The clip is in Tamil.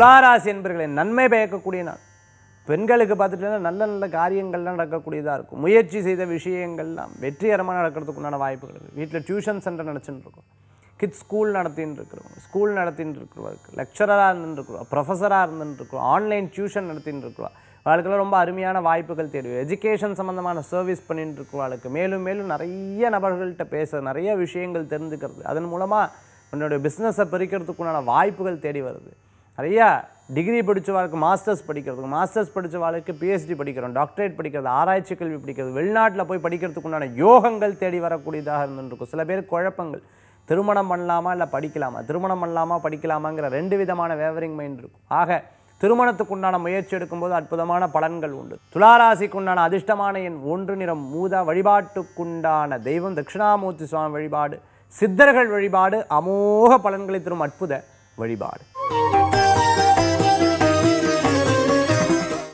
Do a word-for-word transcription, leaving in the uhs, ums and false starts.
துளாராசி என்பர்களை நன்மை பயக்கக்கூடிய நாள். பெண்களுக்கு பார்த்துட்டீங்கன்னா நல்ல நல்ல காரியங்கள்லாம் நடக்கக்கூடியதாக இருக்கும். முயற்சி செய்த விஷயங்கள்லாம் வெற்றிகரமாக நடக்கிறதுக்குண்டான வாய்ப்புகள் இருக்குது. வீட்டில் டியூஷன் சென்டர் நடத்தின்னு இருக்கோம், கிட்ஸ் ஸ்கூல் நடத்தின்னு இருக்கிறவங்க, ஸ்கூல் நடத்தின்னு இருக்கிறவருக்கு, லெக்சராக இருந்துருக்குறோம், ப்ரொஃபஸராக இருந்துருக்குறோம், ஆன்லைன் டியூஷன் நடத்தின்னு இருக்கிறோம், அவளுக்கெல்லாம் ரொம்ப அருமையான வாய்ப்புகள் தேடி. எஜுகேஷன் சம்மந்தமான சர்வீஸ் பண்ணிட்டு இருக்கிறவளுக்கு மேலும் மேலும் நிறைய நபர்கள்ட்ட பேச, நிறைய விஷயங்கள் தெரிஞ்சுக்கிறது, அதன் மூலமாக உன்னுடைய பிஸ்னஸை பிரிக்கிறதுக்குண்டான வாய்ப்புகள் தேடி வருது. நிறையா டிகிரி படித்தவாளுக்கு மாஸ்டர்ஸ் படிக்கிறதுக்கு, மாஸ்டர்ஸ் படித்தவாளுக்கு பிஹெச்டி படிக்கிறோம், டாக்டரேட் படிக்கிறது, ஆராய்ச்சி கல்வி படிக்கிறது, வெளிநாட்டில் போய் படிக்கிறதுக்குண்டான யோகங்கள் தேடி வரக்கூடியதாக இருந்துருக்கும். சில பேர் குழப்பங்கள், திருமணம் பண்ணலாமா இல்லை படிக்கலாமா, திருமணம் பண்ணலாமா படிக்கலாமாங்கிற ரெண்டு விதமான வேவரிங் மைண்ட் இருக்கும். ஆக திருமணத்துக்குண்டான முயற்சி எடுக்கும்போது அற்புதமான பலன்கள் உண்டு. துளாராசிக்குண்டான அதிர்ஷ்டமான எண் ஒன்று, நிறம் ஊதா. வழிபாட்டுக்குண்டான தெய்வம் தட்சிணாமூர்த்தி சுவாமி வழிபாடு, சித்தர்கள் வழிபாடு அமோக பலன்களை தரும் அற்புத வழிபாடு.